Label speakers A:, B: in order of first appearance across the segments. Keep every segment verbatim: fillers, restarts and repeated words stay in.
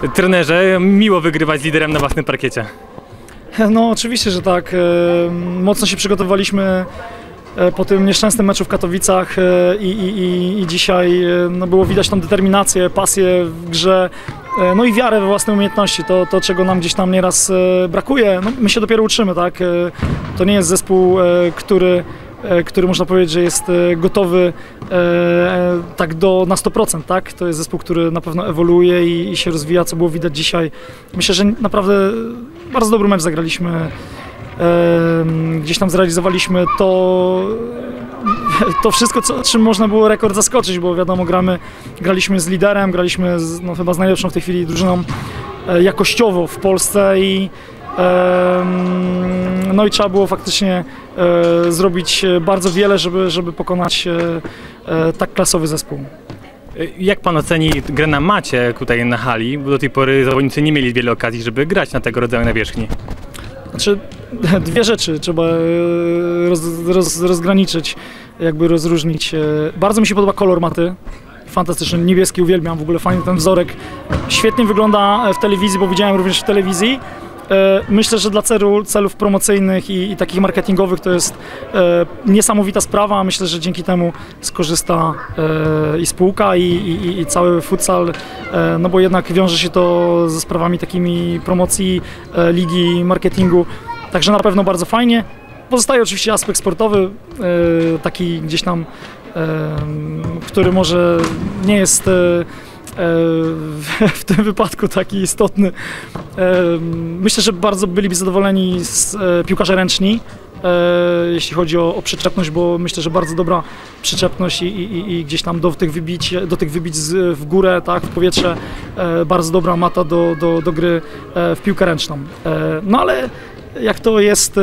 A: Trenerze, miło wygrywać z liderem na własnym parkiecie.
B: No oczywiście, że tak. Mocno się przygotowaliśmy po tym nieszczęsnym meczu w Katowicach i, i, i, i dzisiaj no, było widać tą determinację, pasję w grze, no i wiarę we własne umiejętności, to, to czego nam gdzieś tam nieraz brakuje. No, my się dopiero uczymy, tak? To nie jest zespół, który, który można powiedzieć, że jest gotowy tak do, na sto procent, tak? To jest zespół, który na pewno ewoluuje i, i się rozwija, co było widać dzisiaj. Myślę, że naprawdę bardzo dobry mecz zagraliśmy. Gdzieś tam zrealizowaliśmy to, to wszystko, co, czym można było rekord zaskoczyć, bo wiadomo, gramy, graliśmy z liderem, graliśmy z, no, chyba z najlepszą w tej chwili drużyną jakościowo w Polsce i no i trzeba było faktycznie zrobić bardzo wiele, żeby, żeby pokonać tak klasowy zespół.
A: Jak pan oceni grę na macie tutaj na hali? Bo do tej pory zawodnicy nie mieli wiele okazji, żeby grać na tego rodzaju nawierzchni.
B: Znaczy, dwie rzeczy trzeba roz, roz, rozgraniczyć, jakby rozróżnić. Bardzo mi się podoba kolor maty, fantastyczny, niebieski, uwielbiam, w ogóle fajny ten wzorek. Świetnie wygląda w telewizji, bo widziałem również w telewizji. Myślę, że dla celu, celów promocyjnych i, i takich marketingowych to jest e, niesamowita sprawa. Myślę, że dzięki temu skorzysta e, i spółka, i, i, i cały futsal, e, no bo jednak wiąże się to ze sprawami takimi promocji, e, ligi, marketingu. Także na pewno bardzo fajnie. Pozostaje oczywiście aspekt sportowy, e, taki gdzieś tam, e, który może nie jest e, w tym wypadku taki istotny. Myślę, że bardzo byliby zadowoleni z piłkarze ręczni, jeśli chodzi o, o przyczepność, bo myślę, że bardzo dobra przyczepność i, i, i gdzieś tam do tych wybić, do tych wybić z, w górę, tak, w powietrze, bardzo dobra mata do, do, do gry w piłkę ręczną. No ale jak to jest,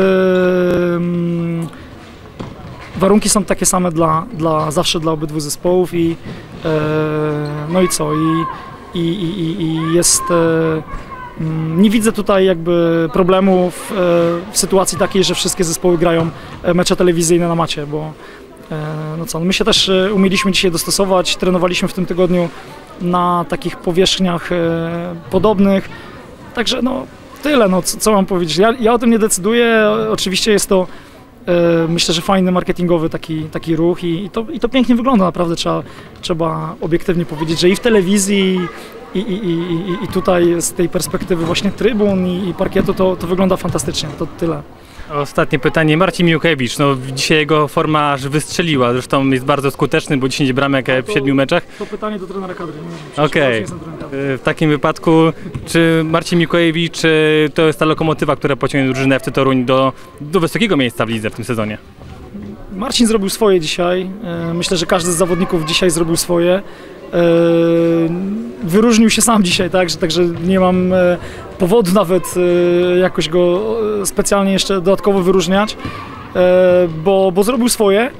B: warunki są takie same dla, dla, zawsze dla obydwu zespołów i e, no i co, i, i, i, i jest, e, nie widzę tutaj jakby problemu w, w sytuacji takiej, że wszystkie zespoły grają mecze telewizyjne na macie, bo e, no co, my się też umieliśmy dzisiaj dostosować, trenowaliśmy w tym tygodniu na takich powierzchniach e, podobnych, także no tyle, no co, co mam powiedzieć, ja, ja o tym nie decyduję, oczywiście jest to myślę, że fajny marketingowy taki, taki ruch i, i, to, i to pięknie wygląda, naprawdę trzeba, trzeba obiektywnie powiedzieć, że i w telewizji i, i, i, i, i tutaj z tej perspektywy właśnie trybun i, i parkietu to, to wygląda fantastycznie, to tyle.
A: Ostatnie pytanie, Marcin Miłkiewicz, no dzisiaj jego forma aż wystrzeliła, zresztą jest bardzo skuteczny, bo dziesięć bramek w siedmiu meczach.
B: To pytanie do trenera kadry.
A: Okej, okay. W takim wypadku, czy Marcin Miłkiewicz to jest ta lokomotywa, która pociągnie drużynę F C Toruń do, do wysokiego miejsca w lidze w tym sezonie?
B: Marcin zrobił swoje dzisiaj, myślę, że każdy z zawodników dzisiaj zrobił swoje. Wyróżnił się sam dzisiaj, tak? Także nie mam powodu nawet jakoś go specjalnie jeszcze dodatkowo wyróżniać, bo, bo zrobił swoje.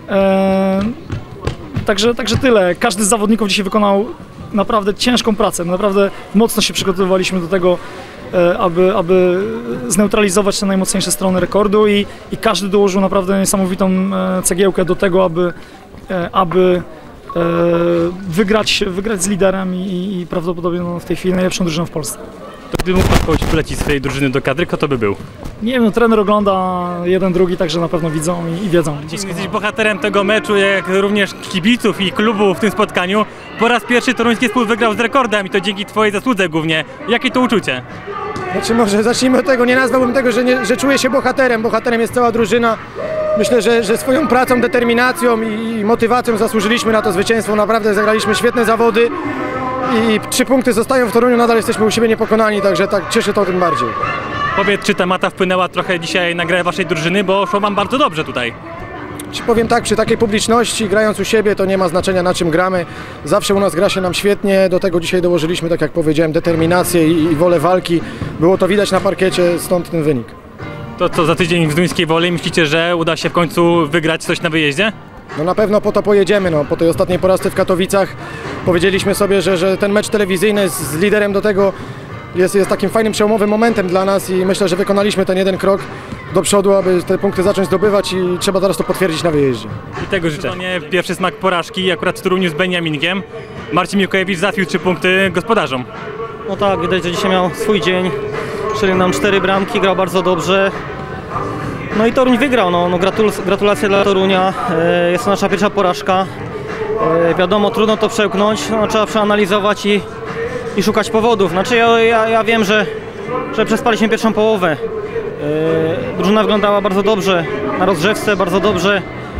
B: Także, także tyle. Każdy z zawodników dzisiaj wykonał naprawdę ciężką pracę, naprawdę mocno się przygotowywaliśmy do tego, aby, aby zneutralizować te najmocniejsze strony rekordu i, i każdy dołożył naprawdę niesamowitą cegiełkę do tego, aby, aby wygrać, wygrać z liderem i, i prawdopodobnie no, w tej chwili najlepszą drużyną w Polsce.
A: To gdyby mógł pan kogoś polecić swojej drużyny do kadry, kto to by był?
B: Nie wiem, no, trener ogląda jeden, drugi, także na pewno widzą i, i wiedzą.
A: Jesteś bohaterem tego meczu, jak również kibiców i klubu w tym spotkaniu. Po raz pierwszy toruński zespół wygrał z rekordem i to dzięki twojej zasłudze głównie. Jakie to uczucie?
C: Znaczy może zacznijmy od tego, nie nazwałbym tego, że, nie, że czuję się bohaterem. Bohaterem jest cała drużyna. Myślę, że, że swoją pracą, determinacją i motywacją zasłużyliśmy na to zwycięstwo. Naprawdę zagraliśmy świetne zawody i trzy punkty zostają w Toruniu, nadal jesteśmy u siebie niepokonani, także tak cieszy to tym bardziej.
A: Powiedz, czy ta mata wpłynęła trochę dzisiaj na grę waszej drużyny, bo szło wam bardzo dobrze tutaj.
C: Czy powiem tak, przy takiej publiczności, grając u siebie, to nie ma znaczenia, na czym gramy. Zawsze u nas gra się nam świetnie, do tego dzisiaj dołożyliśmy, tak jak powiedziałem, determinację i, i wolę walki. Było to widać na parkiecie, stąd ten wynik.
A: To co, za tydzień w Zduńskiej Woli myślicie, że uda się w końcu wygrać coś na wyjeździe?
C: No na pewno po to pojedziemy, no, po tej ostatniej porażce w Katowicach powiedzieliśmy sobie, że, że ten mecz telewizyjny z, z liderem do tego jest, jest takim fajnym, przełomowym momentem dla nas i myślę, że wykonaliśmy ten jeden krok do przodu, aby te punkty zacząć zdobywać i trzeba teraz to potwierdzić na wyjeździe.
A: I tego życzę. To nie pierwszy smak porażki, akurat w Toruniu z Beniaminkiem. Marcin Miłkiewicz załatwił trzy punkty gospodarzom.
D: No tak, widać, że dzisiaj miał swój dzień. Strzelił nam cztery bramki, grał bardzo dobrze. No i Toruń wygrał, no, no gratul gratulacje dla Torunia. E, jest to nasza pierwsza porażka. E, wiadomo, trudno to przełknąć, no, trzeba przeanalizować i, i szukać powodów. Znaczy ja, ja, ja wiem, że, że przespaliśmy pierwszą połowę. E, drużyna wyglądała bardzo dobrze na rozgrzewce, bardzo dobrze,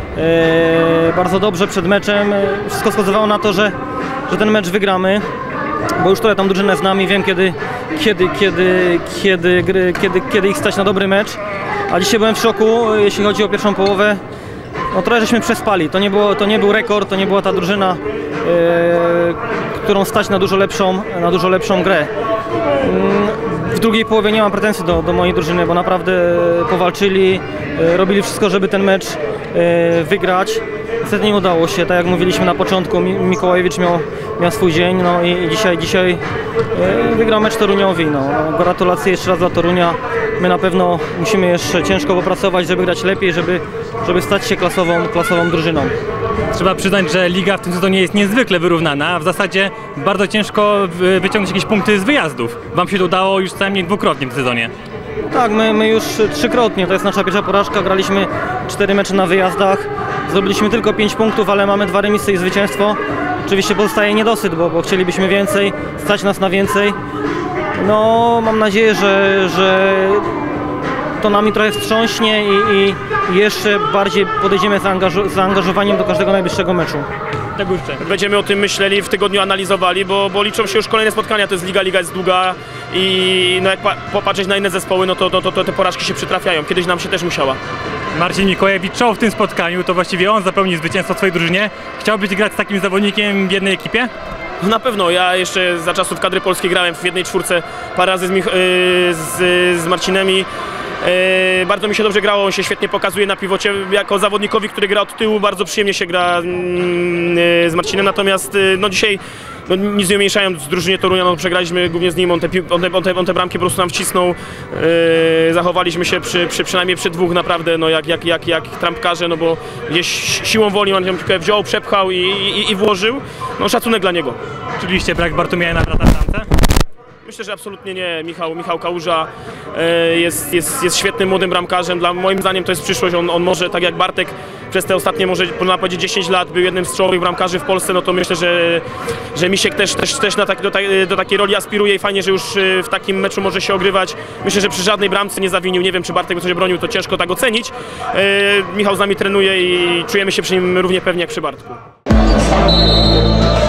D: e, bardzo dobrze przed meczem. Wszystko wskazywało na to, że, że ten mecz wygramy. Bo już trochę tam drużynę znam i wiem kiedy, kiedy, kiedy, kiedy, gry, kiedy, kiedy ich stać na dobry mecz. A dzisiaj byłem w szoku, jeśli chodzi o pierwszą połowę. No trochę żeśmy przespali. To nie, było, to nie był rekord, to nie była ta drużyna, yy, którą stać na dużo lepszą, na dużo lepszą grę. Yy, w drugiej połowie nie mam pretensji do, do mojej drużyny, bo naprawdę powalczyli, yy, robili wszystko, żeby ten mecz yy, wygrać. Niestety nie udało się, tak jak mówiliśmy na początku, Mikołajewicz miał, miał swój dzień, no i dzisiaj, dzisiaj wygrał mecz Toruniowi. No. Gratulacje jeszcze raz dla Torunia. My na pewno musimy jeszcze ciężko popracować, żeby grać lepiej, żeby, żeby stać się klasową, klasową drużyną.
A: Trzeba przyznać, że liga w tym sezonie jest niezwykle wyrównana. W zasadzie bardzo ciężko wyciągnąć jakieś punkty z wyjazdów. Wam się to udało już co najmniej dwukrotnie w sezonie.
D: Tak, my, my już trzykrotnie, to jest nasza pierwsza porażka, graliśmy cztery mecze na wyjazdach, zrobiliśmy tylko pięć punktów, ale mamy dwa remisy i zwycięstwo. Oczywiście pozostaje niedosyt, bo, bo chcielibyśmy więcej, stać nas na więcej. No, mam nadzieję, że, że to nami trochę wstrząśnie i, i jeszcze bardziej podejdziemy z zaangaż- zaangażowaniem do każdego najbliższego meczu.
A: Tak jeszcze.
E: Będziemy o tym myśleli, w tygodniu analizowali, bo, bo liczą się już kolejne spotkania, to jest liga, liga jest długa i no jak pa popatrzeć na inne zespoły, no to, to, to, to te porażki się przytrafiają. Kiedyś nam się też musiała.
A: Marcin Mikołajewicz czoł w tym spotkaniu, to właściwie on zapełni zwycięstwo w swojej drużynie. Chciałbyś grać z takim zawodnikiem w jednej ekipie?
E: Na pewno, ja jeszcze za czasów kadry polskiej grałem w jednej czwórce parę razy z, Mich z, z Marcinem i Yy, bardzo mi się dobrze grało, on się świetnie pokazuje na piwocie. Jako zawodnikowi, który gra od tyłu, bardzo przyjemnie się gra yy, z Marcinem, natomiast yy, no dzisiaj no, nic nie umniejszając z drużynie Torunia, no, przegraliśmy głównie z nim, on te, on te, on te, on te bramki po prostu nam wcisnął. Yy, zachowaliśmy się przy, przy, przynajmniej przy dwóch naprawdę no, jak, jak, jak, jak trampkarze, no bo gdzieś siłą woli on ją piłkę wziął, przepchał i, i, i włożył. No szacunek dla niego.
A: Oczywiście brak Bartłomieja na brata w bramce?
E: Myślę, że absolutnie nie. Michał, Michał Kałuża e, jest, jest, jest świetnym młodym bramkarzem. Dla, moim zdaniem to jest przyszłość. On, on może, tak jak Bartek, przez te ostatnie, może można powiedzieć dziesięć lat był jednym z czołowych bramkarzy w Polsce, no to myślę, że, że Misiek też, też, też na tak, do, do takiej roli aspiruje i fajnie, że już w takim meczu może się ogrywać. Myślę, że przy żadnej bramce nie zawinił. Nie wiem, czy Bartek by coś bronił, to ciężko tak ocenić. E, Michał z nami trenuje i czujemy się przy nim równie pewnie jak przy Bartku.